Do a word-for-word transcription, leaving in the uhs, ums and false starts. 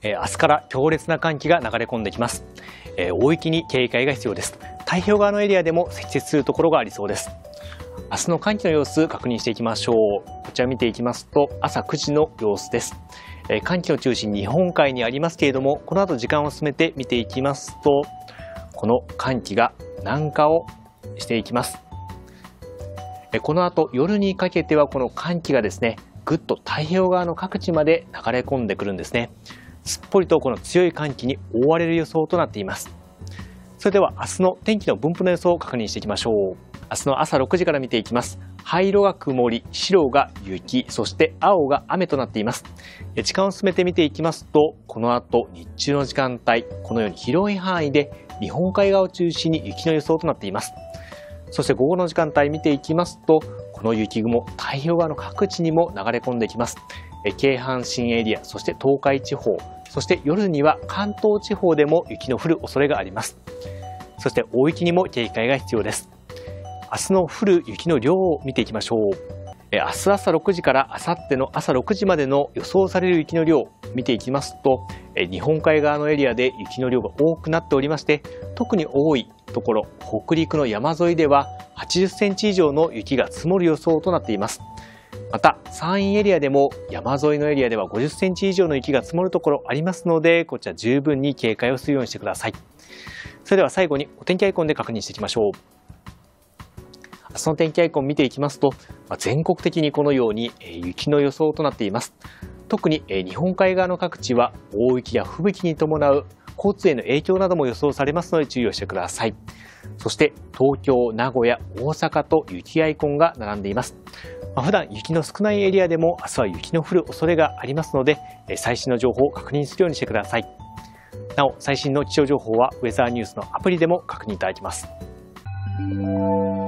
えー、明日から強烈な寒気が流れ込んできます。えー、大雪に警戒が必要です。太平洋側のエリアでも積雪するところがありそうです。明日の寒気の様子確認していきましょう。こちら見ていきますと、朝くじの様子です。えー、寒気の中心日本海にありますけれども、この後時間を進めて見ていきますと、この寒気が南下をしていきます。えー、この後夜にかけてはこの寒気がですね、ぐっと太平洋側の各地まで流れ込んでくるんですね。すっぽりとこの強い寒気に覆われる予想となっています。それでは明日の天気の分布の予想を確認していきましょう。明日の朝ろくじから見ていきます。灰色が曇り、白が雪、そして青が雨となっています。時間を進めて見ていきますと、この後日中の時間帯、このように広い範囲で日本海側を中心に雪の予想となっています。そして午後の時間帯見ていきますと、この雪雲、太平洋側の各地にも流れ込んできます。京阪神エリア、そして東海地方、そして夜には関東地方でも雪の降る恐れがあります。そして大雪にも警戒が必要です。明日の降る雪の量を見ていきましょう。明日朝ろくじから明後日の朝ろくじまでの予想される雪の量を見ていきますと、日本海側のエリアで雪の量が多くなっておりまして、特に多いところ、北陸の山沿いでははちじゅっセンチ以上の雪が積もる予想となっています。また山陰エリアでも山沿いのエリアではごじゅっセンチ以上の雪が積もるところありますので、こちら十分に警戒をするようにしてください。それでは最後にお天気アイコンで確認していきましょう。明日の天気アイコン見ていきますと、全国的にこのように雪の予想となっています。特に日本海側の各地は大雪や吹雪に伴う交通への影響なども予想されますので注意をしてください。そして東京、名古屋、大阪と雪アイコンが並んでいます。普段雪の少ないエリアでも明日は雪の降る恐れがありますので、最新の情報を確認するようにしてください。なお、最新の気象情報はウェザーニュースのアプリでも確認いただけます。